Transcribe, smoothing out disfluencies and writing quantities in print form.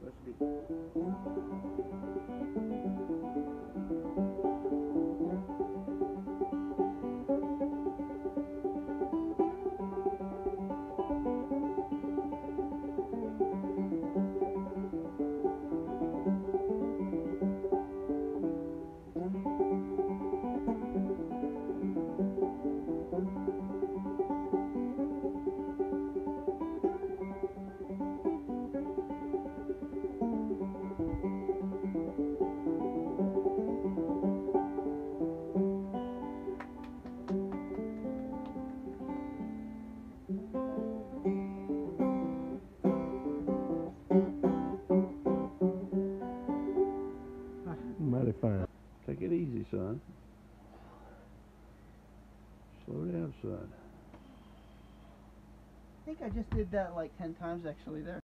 Supposed to be. Mighty fine. Take it easy, son. Slow down, son. I think I just did that like 10 times actually there.